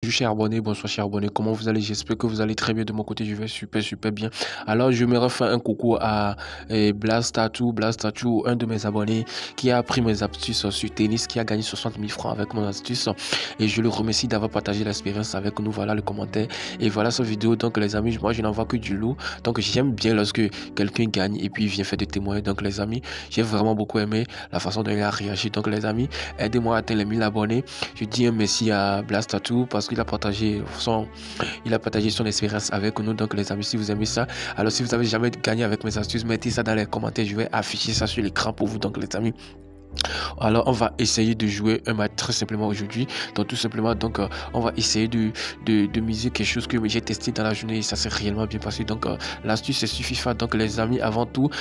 Bonjour chers abonnés, bonsoir chers abonnés, comment vous allez? J'espère que vous allez très bien. De mon côté je vais super bien. Alors je me refais un coucou à Blastatu, un de mes abonnés qui a appris mes astuces sur tennis, qui a gagné 60 000 francs avec mon astuce, et je le remercie d'avoir partagé l'expérience avec nous. Voilà le commentaire et voilà cette vidéo. Donc les amis, moi je n'en vois que du lourd, donc j'aime bien lorsque quelqu'un gagne et puis il vient faire des témoignages. Donc les amis, j'ai vraiment beaucoup aimé la façon dont il a réagi. Donc les amis, aidez-moi à atteindre les 1000 abonnés. Je dis un merci à Blastatu parce qu'il a partagé son expérience avec nous. Donc les amis, si vous aimez ça, alors si vous avez jamais gagné avec mes astuces, mettez ça dans les commentaires, je vais afficher ça sur l'écran pour vous. Donc les amis, alors on va essayer de jouer un match très simplement aujourd'hui. Donc tout simplement, donc on va essayer de miser quelque chose que j'ai testé dans la journée et ça s'est réellement bien passé. Donc l'astuce c'est sur FIFA. Donc les amis, avant tout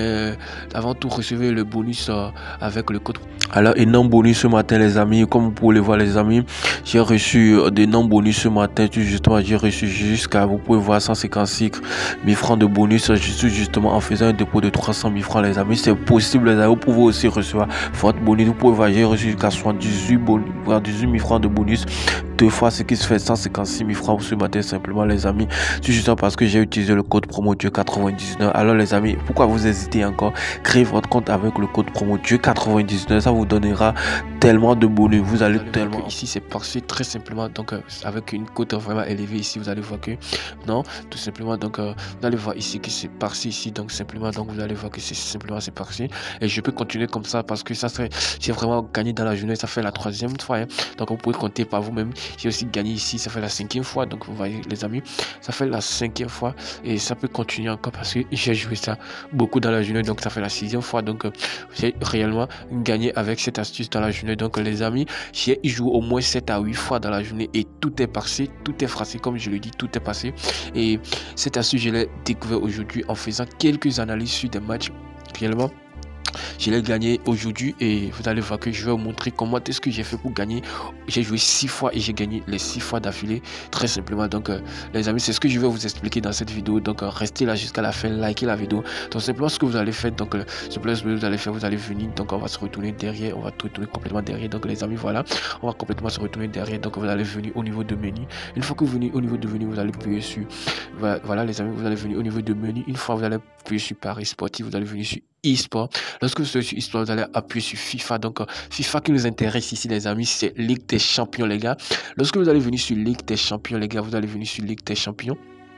recevez le bonus avec le code. Alors énorme bonus ce matin les amis, comme vous pouvez le voir les amis, j'ai reçu d'énormes bonus ce matin. Tout justement, j'ai reçu jusqu'à, vous pouvez voir, 156 000 francs de bonus justement en faisant un dépôt de 300 000 francs les amis. C'est possible les amis, vous pouvez aussi recevoir votre bonus. Vous pouvez voir, j'ai reçu jusqu'à 18 000 francs de bonus, deux fois, ce qui se fait 156 000 francs ce matin simplement les amis. C'est justement parce que j'ai utilisé le code promo Dieu99. Alors les amis, pourquoi vous hésitez encore? Créez votre compte avec le code promo Dieu99, ça vous donnera tellement de bonus. Vous allez tellement ici, c'est passé très simplement. Donc avec une cote vraiment élevée ici, vous allez voir que non, tout simplement. Donc vous allez voir ici que c'est passé ici, donc simplement, donc vous allez voir que c'est simplement c'est passé. Et je peux continuer comme ça parce que ça serait, j'ai vraiment gagné dans la journée. Ça fait la 3e fois, hein. Donc vous pouvez compter par vous-même. J'ai aussi gagné ici, ça fait la 5e fois. Donc vous voyez les amis, ça fait la 5e fois et ça peut continuer encore parce que j'ai joué ça beaucoup dans la journée. Donc ça fait la 6e fois. Donc j'ai réellement gagné avec cette astuce dans la journée. Donc les amis, j'ai joué au moins 7 à 8 fois dans la journée et tout est passé, tout est passé, comme je le dis, tout est passé. Et cette astuce, je l'ai découvert aujourd'hui en faisant quelques analyses sur des matchs. Réellement, je l'ai gagné aujourd'hui et vous allez voir que je vais vous montrer comment est-ce que j'ai fait pour gagner. J'ai joué 6 fois et j'ai gagné les 6 fois d'affilée, très simplement. Donc les amis, c'est ce que je vais vous expliquer dans cette vidéo. Donc restez là jusqu'à la fin, likez la vidéo. Donc simplement ce que vous allez faire, donc vous allez venir, donc on va se retourner derrière, on va retourner complètement derrière. Donc les amis, voilà, on va complètement se retourner derrière. Donc vous allez venir au niveau de menu. Une fois que vous venez au niveau de menu, vous allez appuyer sur, voilà les amis, vous allez venir au niveau de menu. Une fois vous allez appuyer sur Paris Sportif, vous allez venir sur e-sport. Lorsque vous êtes sur e-sport, vous allez appuyer sur FIFA. Donc FIFA qui nous intéresse ici les amis, c'est Ligue des Champions les gars. Lorsque vous allez venir sur Ligue des Champions les gars, vous allez venir sur Ligue des Champions.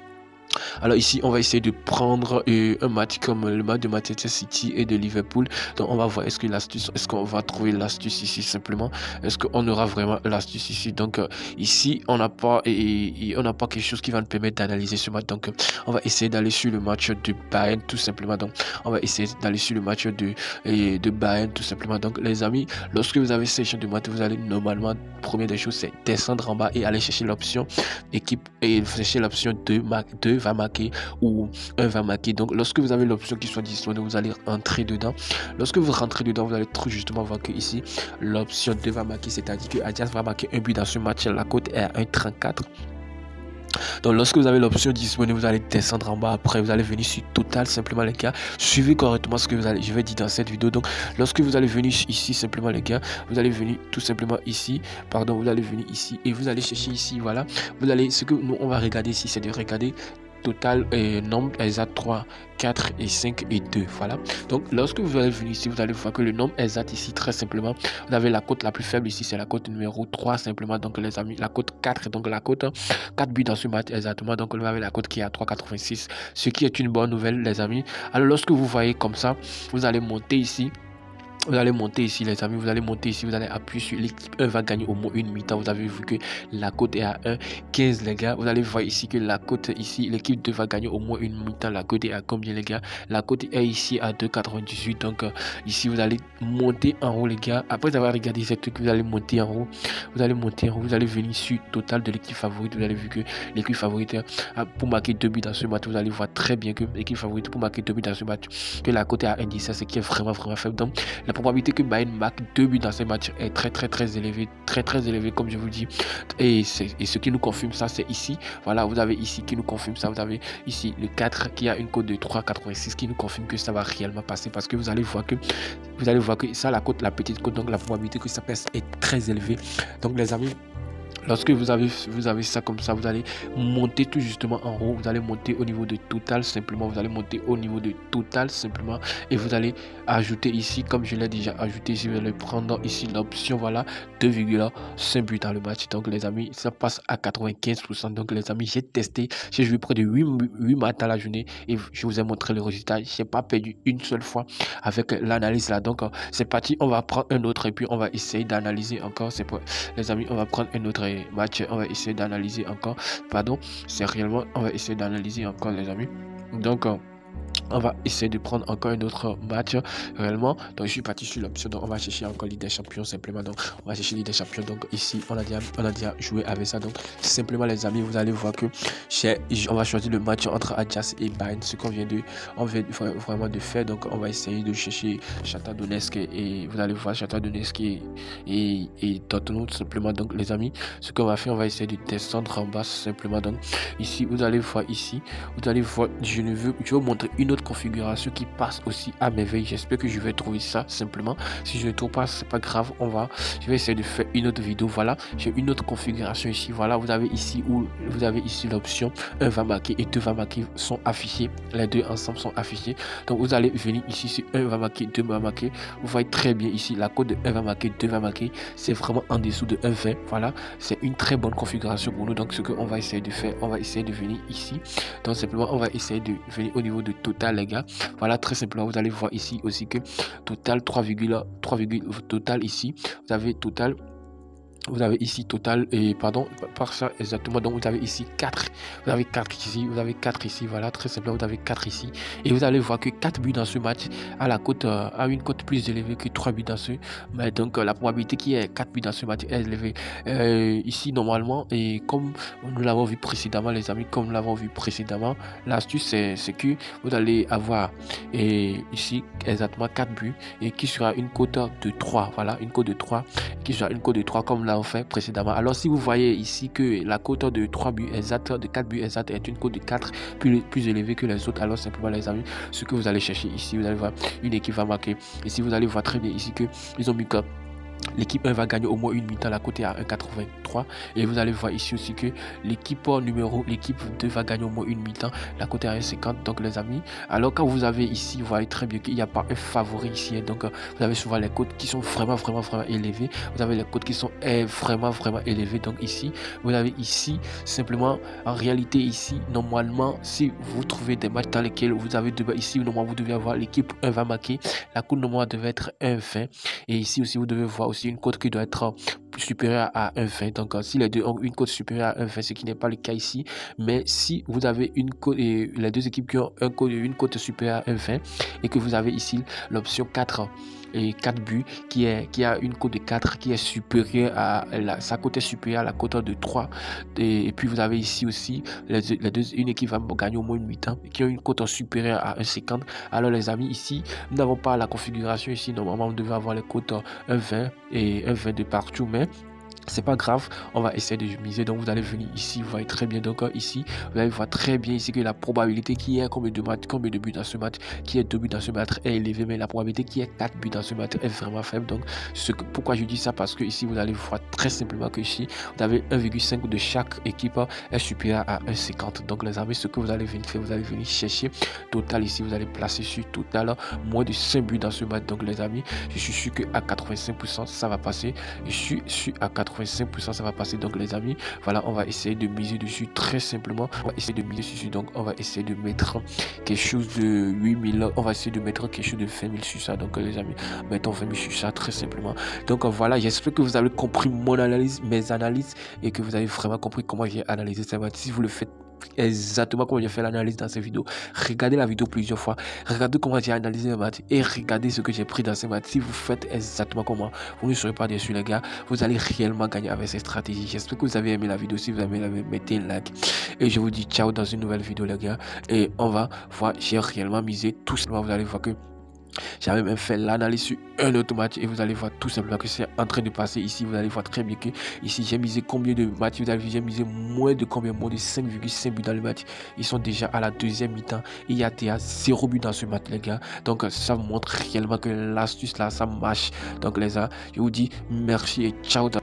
Alors ici, on va essayer de prendre un match comme le match de Manchester City et de Liverpool. Donc on va voir est-ce que l'astuce, est-ce qu'on va trouver l'astuce ici simplement. Est-ce qu'on aura vraiment l'astuce ici? Donc ici, on n'a pas quelque chose qui va nous permettre d'analyser ce match. Donc on va essayer d'aller sur le match de Bayern tout simplement. Donc on va essayer d'aller sur le match de Bayern tout simplement. Donc les amis, lorsque vous avez ces champs de match, vous allez normalement, première des choses, c'est descendre en bas et aller chercher l'option équipe et chercher l'option 2 va marquer ou 1 va marquer. Donc lorsque vous avez l'option qui soit disponible, vous allez entrer dedans. Lorsque vous rentrez dedans, vous allez tout justement voir que ici l'option 2 va marquer, c'est-à-dire que Adidas va marquer un but dans ce match. La cote est à 1,34. Donc lorsque vous avez l'option disponible, vous allez descendre en bas. Après vous allez venir sur Total simplement les gars. Suivez correctement ce que je vais dire dans cette vidéo. Donc lorsque vous allez venir ici simplement les gars, vous allez venir tout simplement ici, vous allez venir ici et vous allez chercher ici, voilà, vous allez, ce que nous on va regarder ici, c'est de regarder Total nombre exact 3, 4 et 5 et 2. Voilà. Donc lorsque vous allez venir ici, vous allez voir que le nombre exact ici, très simplement, vous avez la cote la plus faible ici, c'est la cote numéro 3 simplement. Donc les amis, la cote 4, donc la cote 4 buts dans ce match exactement. Donc vous avez la cote qui est à 3,86, ce qui est une bonne nouvelle les amis. Alors lorsque vous voyez comme ça, vous allez monter ici. Vous allez monter ici les amis, vous allez monter ici, vous allez appuyer sur l'équipe 1 va gagner au moins une mi-temps. Vous avez vu que la cote est à 1,15 les gars. Vous allez voir ici que la cote ici, l'équipe 2 va gagner au moins une mi-temps. La cote est à combien les gars? La cote est ici à 2,98. Donc ici vous allez monter en haut les gars. Après avoir regardé ces trucs, vous allez monter en haut. Vous allez monter en haut, vous allez venir sur Total de l'équipe favorite. Vous avez vu que l'équipe favorite pour marquer 2 buts dans ce match. Vous allez voir très bien que l'équipe favorite pour marquer 2 buts dans ce match, que la cote est à 1,17, ce qui est vraiment faible. Donc la probabilité que Bayern marque 2 buts dans ce match est très élevée, très élevée comme je vous dis. Et ce qui nous confirme ça, c'est ici. Voilà, vous avez ici qui nous confirme ça. Vous avez ici le 4 qui a une cote de 3,86 qui nous confirme que ça va réellement passer parce que vous allez voir que ça, la cote, la petite cote, donc la probabilité que ça passe est très élevée. Donc les amis, Lorsque vous avez ça comme ça, vous allez monter tout justement en haut, vous allez monter au niveau de total simplement, vous allez monter au niveau de total simplement et vous allez ajouter ici, comme je l'ai déjà ajouté ici, vous allez prendre ici l'option, voilà, 2,5 buts dans le match. Donc les amis, ça passe à 95%. Donc les amis, j'ai testé, j'ai joué près de 8 matchs dans la journée et je vous ai montré le résultat. J'ai pas perdu une seule fois avec l'analyse là. Donc c'est parti, on va prendre un autre et puis on va essayer d'analyser encore. C'est pour les amis, on va prendre un autre match, on va essayer d'analyser encore, pardon, c'est réellement, on va essayer d'analyser encore les amis. Donc on va essayer de prendre encore un autre match réellement. Donc je suis parti sur l'option, donc on va chercher encore Ligue des Champions simplement. Donc on va chercher Ligue des Champions. Donc ici on a déjà joué avec ça. Donc simplement les amis, vous allez voir que on va choisir le match entre Ajax et Bayern, ce qu'on vient vraiment de faire. Donc on va essayer de chercher Shakhtar Donetsk et vous allez voir Shakhtar Donetsk et Tottenham simplement. Donc les amis, ce qu'on va faire, on va essayer de descendre en bas simplement. Donc ici vous allez voir, ici vous allez voir, je vais vous montrer une autre configuration qui passe aussi à merveille. J'espère que je vais trouver ça simplement. Si je ne trouve pas, c'est pas grave, je vais essayer de faire une autre vidéo. Voilà, j'ai une autre configuration ici. Voilà, vous avez ici l'option 1 va marquer et 2 va marquer sont affichés, les deux ensemble sont affichés. Donc vous allez venir ici sur 1 va marquer, 2 va marquer. Vous voyez très bien ici la cote de 1 va marquer, 2 va marquer, c'est vraiment en dessous de 1,20. Voilà, c'est une très bonne configuration pour nous. Donc ce qu'on va essayer de faire, on va essayer de venir ici. Donc simplement on va essayer de venir au niveau de total les gars. Voilà, très simplement, vous allez voir ici aussi que total 3, total ici, vous avez total. Vous avez ici total et pardon par ça exactement, donc vous avez ici 4, vous avez 4 ici, vous avez 4 ici, voilà, très simplement vous avez 4 ici et vous allez voir que 4 buts dans ce match à la cote à une cote plus élevée que 3 buts dans ce, mais donc la probabilité qui est 4 buts dans ce match est élevée ici normalement. Et comme nous l'avons vu précédemment les amis, comme nous l'avons vu précédemment, l'astuce c'est que vous allez avoir ici exactement 4 buts et qui sera une cote de 3, voilà, une cote de 3 qui sera une cote de 3 comme on fait précédemment. Alors si vous voyez ici que la cote de 3 buts exacts, de 4 buts exacts est une cote de 4 plus élevée que les autres, alors simplement les amis, ce que vous allez chercher ici, vous allez voir une équipe va marquer. Ici vous allez voir très bien ici que ils ont mis que l'équipe 1 va gagner au moins une mi-temps, la cote est à 1,83 et vous allez voir ici aussi que l'équipe 2 va gagner au moins une mi-temps, la cote est à 1,50. donc les amis, alors quand vous avez ici, vous voyez très bien qu'il n'y a pas un favori ici, hein, donc vous avez souvent les cotes qui sont vraiment élevées, vous avez les cotes qui sont vraiment élevées. Donc ici vous avez ici simplement en réalité ici normalement si vous trouvez des matchs dans lesquels vous avez ici normalement vous devez avoir l'équipe 1 va marquer, la cote normalement devait être 1,20 et ici aussi vous devez voir aussi une cote qui doit être supérieure à 1,20. donc si les deux ont une cote supérieure à 1,20, ce qui n'est pas le cas ici, mais si vous avez une cote et les deux équipes qui ont une cote supérieure à 1,20 et que vous avez ici l'option 4 et 4 buts qui a une cote de 4 qui est supérieure à sa cote est supérieure à la cote de 3 et puis vous avez ici aussi une équipe va gagner au moins une mi-temps qui ont une cote supérieure à 1,50. alors les amis, ici nous n'avons pas la configuration ici, normalement on devait avoir les cotes 1,20 et 1,20 de partout, mais c'est pas grave, on va essayer de miser. Donc vous allez venir ici, vous voyez très bien, donc ici vous allez voir très bien ici que la probabilité qui est combien de buts dans ce match, qui est 2 buts dans ce match est élevée, mais la probabilité qui est 4 buts dans ce match est vraiment faible. Donc pourquoi je dis ça, parce que ici vous allez voir très simplement que ici vous avez 1,5 de chaque équipe est supérieur à 1,50. donc les amis, ce que vous allez venir faire, vous allez venir chercher total ici, vous allez placer sur total moins de 5 buts dans ce match. donc les amis, je suis sûr que à 85% ça va passer, je suis sûr à 85% ça va passer. donc les amis, voilà, on va essayer de miser dessus très simplement, on va essayer de miser dessus. donc on va essayer de mettre quelque chose de 8000, on va essayer de mettre quelque chose de 20 000 sur ça. donc les amis, mettons 20 000 sur ça très simplement. donc voilà, j'espère que vous avez compris mon analyse, mes analyses, et que vous avez vraiment compris comment j'ai analysé ça. si vous le faites exactement comme j'ai fait l'analyse dans cette vidéo, regardez la vidéo plusieurs fois, regardez comment j'ai analysé le match et regardez ce que j'ai pris dans ce match. Si vous faites exactement comment, vous ne serez pas déçus les gars, vous allez réellement gagner avec cette stratégie. J'espère que vous avez aimé la vidéo. Si vous avez aimé, mettez un like et je vous dis ciao dans une nouvelle vidéo les gars. Et on va voir, j'ai réellement misé tout simplement. Vous allez voir que j'avais même fait l'analyse sur un autre match et vous allez voir tout simplement que c'est en train de passer ici. Vous allez voir très bien que ici j'ai misé combien de matchs, vous avez vu, j'ai misé moins de 5,5 buts dans le match. Ils sont déjà à la deuxième mi-temps et il y a 0 but dans ce match les gars. donc ça montre réellement que l'astuce là ça marche. donc les gars, je vous dis merci et ciao.